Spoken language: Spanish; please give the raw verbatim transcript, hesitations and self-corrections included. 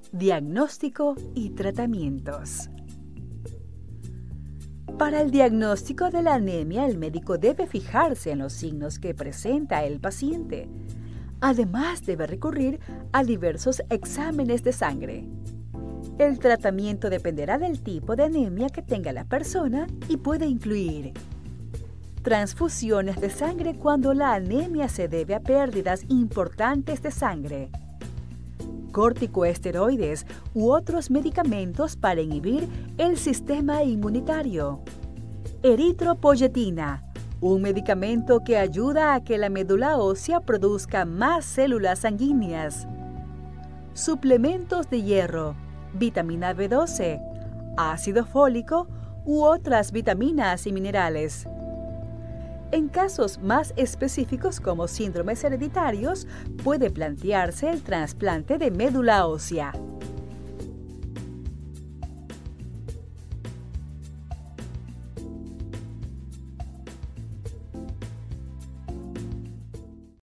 Diagnóstico y tratamientos. Para el diagnóstico de la anemia, el médico debe fijarse en los signos que presenta el paciente. Además, debe recurrir a diversos exámenes de sangre. El tratamiento dependerá del tipo de anemia que tenga la persona y puede incluir transfusiones de sangre cuando la anemia se debe a pérdidas importantes de sangre, corticosteroides u otros medicamentos para inhibir el sistema inmunitario, eritropoyetina, un medicamento que ayuda a que la médula ósea produzca más células sanguíneas, suplementos de hierro, vitamina B doce, ácido fólico u otras vitaminas y minerales. En casos más específicos como síndromes hereditarios, puede plantearse el trasplante de médula ósea.